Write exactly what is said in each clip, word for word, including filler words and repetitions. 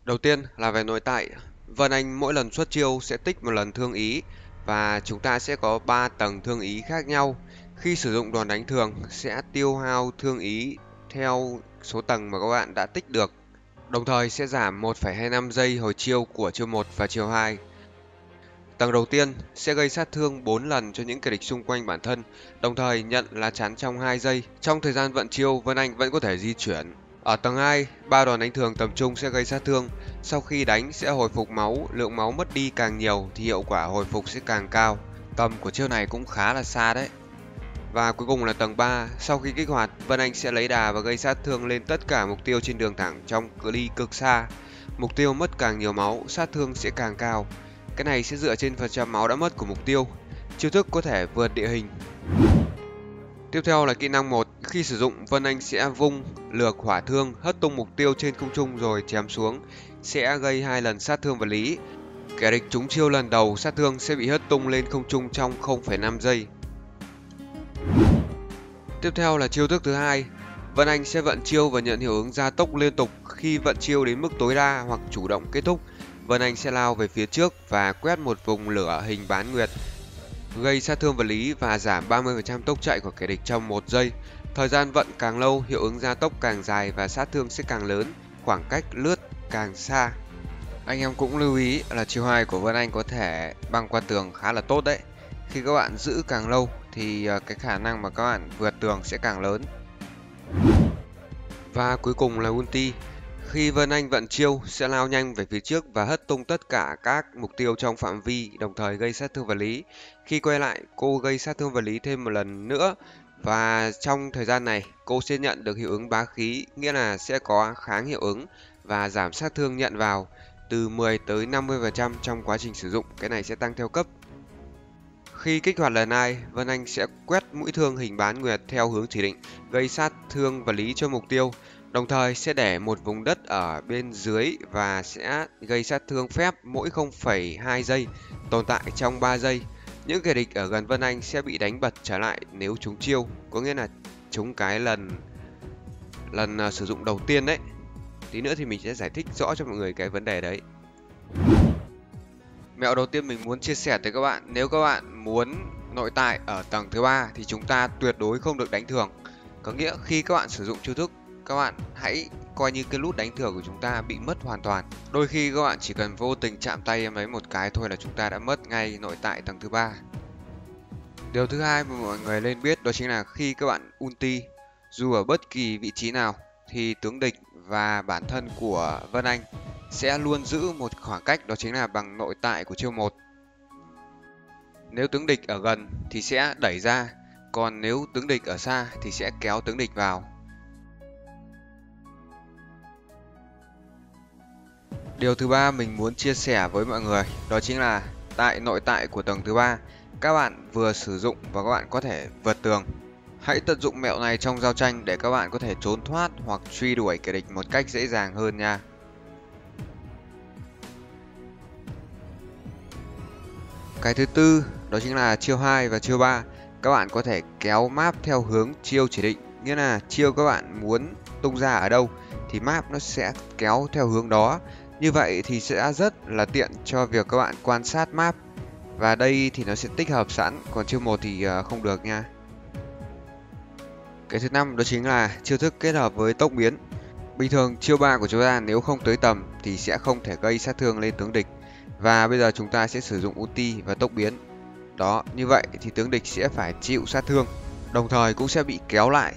Đầu tiên là về nội tại. Vân Anh mỗi lần xuất chiêu sẽ tích một lần thương ý và chúng ta sẽ có ba tầng thương ý khác nhau. Khi sử dụng đòn đánh thường sẽ tiêu hao thương ý theo số tầng mà các bạn đã tích được. Đồng thời sẽ giảm một phẩy hai năm giây hồi chiêu của chiêu một và chiêu hai. Tầng đầu tiên sẽ gây sát thương bốn lần cho những kẻ địch xung quanh bản thân, đồng thời nhận lá chắn trong hai giây. Trong thời gian vận chiêu, Vân Anh vẫn có thể di chuyển. Ở tầng hai, ba đòn đánh thường tầm trung sẽ gây sát thương. Sau khi đánh sẽ hồi phục máu, lượng máu mất đi càng nhiều thì hiệu quả hồi phục sẽ càng cao. Tầm của chiêu này cũng khá là xa đấy. Và cuối cùng là tầng ba, sau khi kích hoạt, Vân Anh sẽ lấy đà và gây sát thương lên tất cả mục tiêu trên đường thẳng trong cự ly cực xa. Mục tiêu mất càng nhiều máu, sát thương sẽ càng cao. Cái này sẽ dựa trên phần trăm máu đã mất của mục tiêu. Chiêu thức có thể vượt địa hình. Tiếp theo là kỹ năng một. Khi sử dụng, Vân Anh sẽ vung lược hỏa thương hất tung mục tiêu trên không trung rồi chém xuống, sẽ gây hai lần sát thương vật lý. Kẻ địch trúng chiêu lần đầu, sát thương sẽ bị hất tung lên không trung trong không phẩy năm giây. Tiếp theo là chiêu thức thứ hai. Vân Anh sẽ vận chiêu và nhận hiệu ứng gia tốc liên tục. Khi vận chiêu đến mức tối đa hoặc chủ động kết thúc, Vân Anh sẽ lao về phía trước và quét một vùng lửa hình bán nguyệt, gây sát thương vật lý và giảm ba mươi phần trăm tốc chạy của kẻ địch trong một giây. Thời gian vận càng lâu, hiệu ứng gia tốc càng dài và sát thương sẽ càng lớn, khoảng cách lướt càng xa. Anh em cũng lưu ý là chiêu hai của Vân Anh có thể băng qua tường khá là tốt đấy. Khi các bạn giữ càng lâu thì cái khả năng mà các bạn vượt tường sẽ càng lớn. Và cuối cùng là ulti. Khi Vân Anh vận chiêu sẽ lao nhanh về phía trước và hất tung tất cả các mục tiêu trong phạm vi, đồng thời gây sát thương vật lý. Khi quay lại, cô gây sát thương vật lý thêm một lần nữa và trong thời gian này cô sẽ nhận được hiệu ứng bá khí, nghĩa là sẽ có kháng hiệu ứng và giảm sát thương nhận vào từ mười tới năm mươi phần trăm trong quá trình sử dụng. Cái này sẽ tăng theo cấp. Khi kích hoạt lần hai, Vân Anh sẽ quét mũi thương hình bán nguyệt theo hướng chỉ định, gây sát thương vật lý cho mục tiêu. Đồng thời sẽ để một vùng đất ở bên dưới và sẽ gây sát thương phép mỗi không phẩy hai giây, tồn tại trong ba giây. Những kẻ địch ở gần Vân Anh sẽ bị đánh bật trở lại nếu trúng chiêu, có nghĩa là trúng cái lần lần uh, sử dụng đầu tiên đấy. Tí nữa thì mình sẽ giải thích rõ cho mọi người cái vấn đề đấy. Mẹo đầu tiên mình muốn chia sẻ tới các bạn, nếu các bạn muốn nội tại ở tầng thứ ba thì chúng ta tuyệt đối không được đánh thường. Có nghĩa khi các bạn sử dụng chiêu thức, các bạn hãy coi như cái nút đánh thường của chúng ta bị mất hoàn toàn. Đôi khi các bạn chỉ cần vô tình chạm tay em ấy một cái thôi là chúng ta đã mất ngay nội tại tầng thứ ba. Điều thứ hai mà mọi người nên biết đó chính là khi các bạn ulti, dù ở bất kỳ vị trí nào thì tướng địch và bản thân của Vân Anh sẽ luôn giữ một khoảng cách, đó chính là bằng nội tại của chiêu một. Nếu tướng địch ở gần thì sẽ đẩy ra, còn nếu tướng địch ở xa thì sẽ kéo tướng địch vào. Điều thứ ba mình muốn chia sẻ với mọi người đó chính là tại nội tại của tầng thứ ba, các bạn vừa sử dụng và các bạn có thể vượt tường. Hãy tận dụng mẹo này trong giao tranh để các bạn có thể trốn thoát hoặc truy đuổi kẻ địch một cách dễ dàng hơn nha. Cái thứ tư đó chính là chiêu hai và chiêu ba. Các bạn có thể kéo map theo hướng chiêu chỉ định, nghĩa là chiêu các bạn muốn tung ra ở đâu thì map nó sẽ kéo theo hướng đó. Như vậy thì sẽ rất là tiện cho việc các bạn quan sát map. Và đây thì nó sẽ tích hợp sẵn, còn chiêu một thì không được nha. Cái thứ năm đó chính là chiêu thức kết hợp với tốc biến. Bình thường chiêu ba của chúng ta nếu không tới tầm thì sẽ không thể gây sát thương lên tướng địch. Và bây giờ chúng ta sẽ sử dụng ulti và tốc biến. Đó, như vậy thì tướng địch sẽ phải chịu sát thương, đồng thời cũng sẽ bị kéo lại.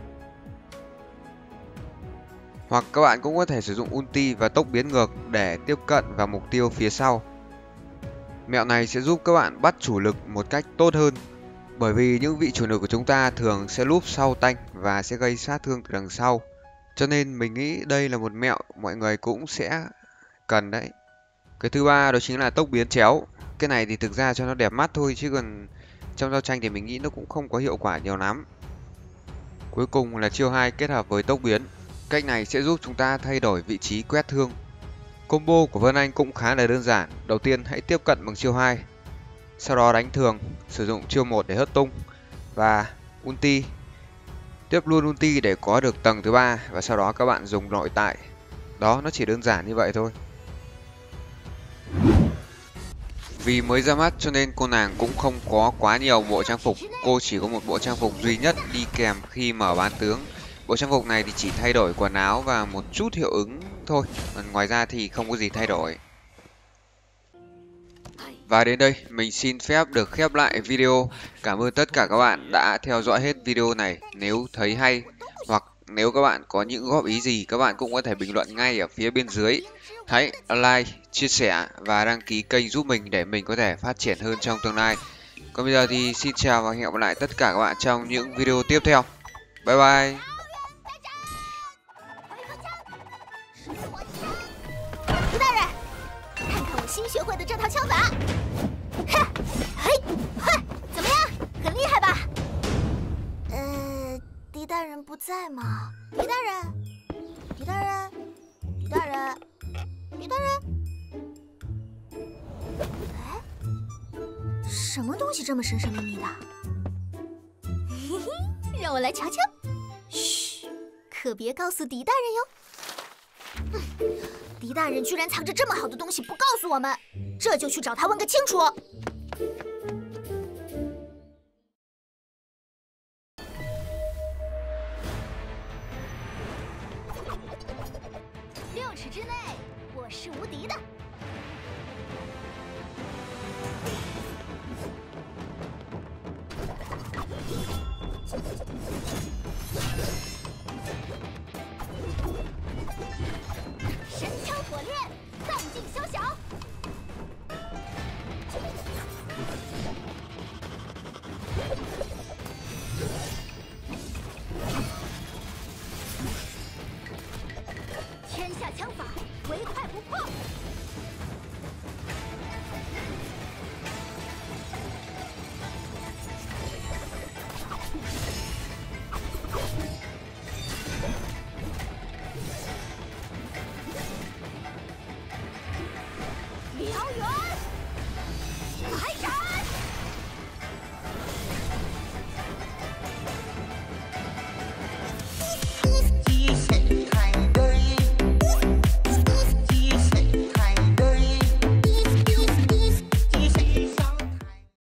Hoặc các bạn cũng có thể sử dụng ulti và tốc biến ngược để tiếp cận vào mục tiêu phía sau. Mẹo này sẽ giúp các bạn bắt chủ lực một cách tốt hơn, bởi vì những vị chủ lực của chúng ta thường sẽ núp sau tank và sẽ gây sát thương từ đằng sau. Cho nên mình nghĩ đây là một mẹo mọi người cũng sẽ cần đấy. Cái thứ ba đó chính là tốc biến chéo. Cái này thì thực ra cho nó đẹp mắt thôi, chứ còn trong giao tranh thì mình nghĩ nó cũng không có hiệu quả nhiều lắm. Cuối cùng là chiêu hai kết hợp với tốc biến. Cách này sẽ giúp chúng ta thay đổi vị trí quét thương. Combo của Vân Anh cũng khá là đơn giản. Đầu tiên hãy tiếp cận bằng chiêu hai, sau đó đánh thường, sử dụng chiêu một để hất tung và ulti. Tiếp luôn ulti để có được tầng thứ ba và sau đó các bạn dùng nội tại. Đó, nó chỉ đơn giản như vậy thôi. Vì mới ra mắt cho nên cô nàng cũng không có quá nhiều bộ trang phục. Cô chỉ có một bộ trang phục duy nhất đi kèm khi mở bán tướng. Bộ trang phục này thì chỉ thay đổi quần áo và một chút hiệu ứng thôi. Còn ngoài ra thì không có gì thay đổi. Và đến đây mình xin phép được khép lại video. Cảm ơn tất cả các bạn đã theo dõi hết video này. Nếu thấy hay hoặc nếu các bạn có những góp ý gì, các bạn cũng có thể bình luận ngay ở phía bên dưới. Hãy like, chia sẻ và đăng ký kênh giúp mình để mình có thể phát triển hơn trong tương lai. Còn bây giờ thì xin chào và hẹn gặp lại tất cả các bạn trong những video tiếp theo. Bye bye! 狄大人，看看我新学会的这套枪法，哼，嘿，哼，怎么样？很厉害吧？呃，狄大人不在吗？狄大人，狄大人，狄大人，狄大人，哎，什么东西这么神神秘秘的？嘿嘿，让我来瞧瞧。嘘，可别告诉狄大人哟。 狄大人居然藏着这么好的东西不告诉我们，这就去找他问个清楚。六尺之内，我是无敌的。神枪火炼，荡尽宵小。天下枪法，唯快不破。